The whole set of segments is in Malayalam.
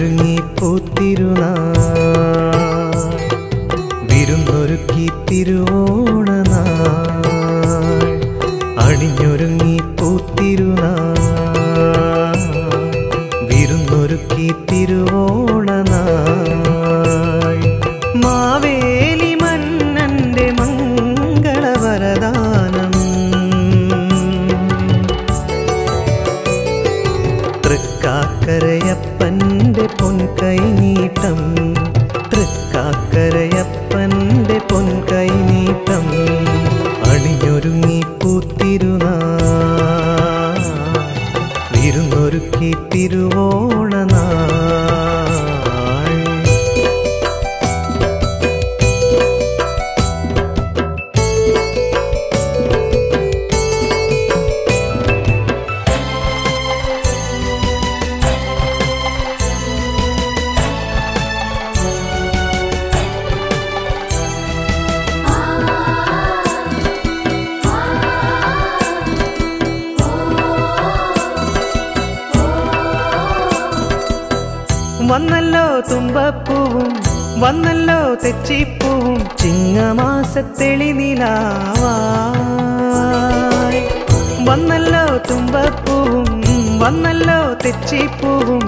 അണിഞ്ഞൊരുങ്ങി പൂത്തിരുനാൾ വിരുന്നൊരുക്കി തിരുവോണനാൾ അണിഞ്ഞൊരുങ്ങി പൂത്തിരുനാൾ വിരുന്നൊരുക്കി തിരുവോണനാൾ മാവേലി മന്നന്റെ മംഗളവരദാനം തൃക്കാക്കരയപ്പന്റെ പൊൻകൈനീട്ടം തൃക്കാക്കരയപ്പന്റെ പൊൻകൈനീട്ടം അണിഞ്ഞൊരുങ്ങി പൂത്തിരുനാൾ വിരുന്നൊരുക്കി തിരുവോണനാൾ വന്നല്ലോ തുമ്പപ്പൂവും വന്നല്ലോ തെച്ചിപ്പൂവും ചിങ്ങമാസത്തെളിനിലാവായി വന്നല്ലോ തുമ്പപ്പൂവും വന്നല്ലോ തെച്ചിപ്പൂവും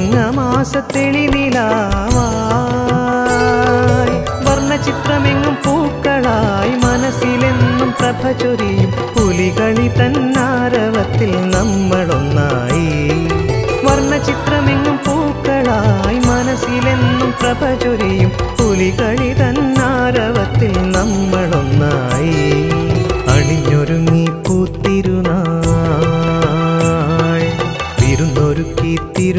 ചിങ്ങമാസത്തെളിനിലാവായി വർണ്ണചിത്രമെങ്ങും പൂക്കളായി മനസ്സിലെന്നും പ്രഭ ചൊരിയും പുലികളി തന്നാരവത്തിൽ നമ്മളൊന്നായി വർണ്ണചിത്രമെങ്ങും പൂക്കളായി മനസ്സിലെന്നും പ്രഭ ചൊരിയും പുലികളി തന്നാരവത്തിൽ നമ്മളൊന്നായി അണിഞ്ഞൊരുങ്ങി പൂത്തിരുനാൾ വിരുന്നൊരുക്കി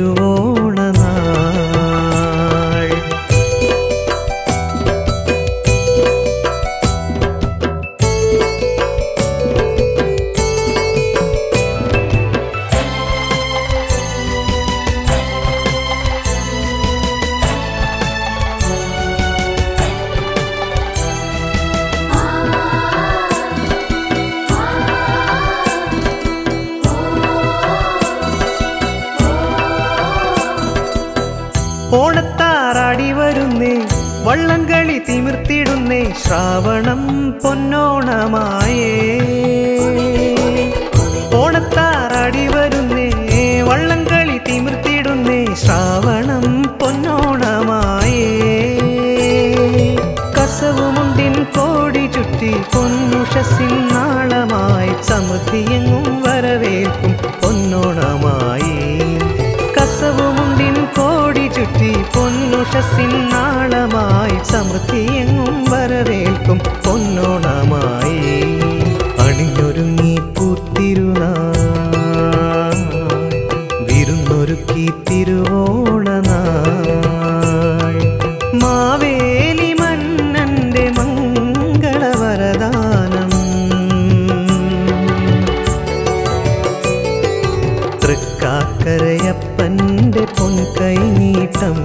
തിരുവോണനാൾ ഓണത്താറാടി വരുന്നേ വള്ളംകളി തിമിർത്തിടുന്നേ ശ്രാവണം പൊന്നോണമായേ ഓണത്താറാടി വരുന്നേ വള്ളംകളി തിമിർത്തിടുന്നേ ശ്രാവണം പൊന്നോണമായേ കസവുമുണ്ടിൻ കോടി ചുറ്റി പൊന്നുഷസിൻ നാളമായി സമൃദ്ധിയെങ്ങും വരവേൽക്കും പൊന്നോണമായി കസവുമുണ്ടിൻ കോടി ചുറ്റി പൊന്നുഷസിൻ നാളമായി സമൃദ്ധിയെങ്ങും വരവേൽക്കും പൊന്നോണമായി അണിഞ്ഞൊരുങ്ങി പൂത്തിരുനാൾ വിരുന്നൊരുക്കി തിരുവോണനാൾ മാവേലി മന്നന്റെ മംഗളവരദാനം തൃക്കാക്കരയപ്പന്റെ പൊൻകൈനീട്ടം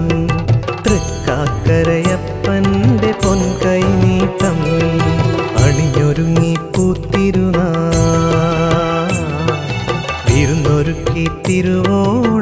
തൃക്കാക്കരയപ്പന്റെ പൊൻകൈനീട്ടം അണിഞ്ഞൊരുങ്ങി പൂത്തിരുനാൾ വിരുന്നൊരുക്കി തിരുവോണ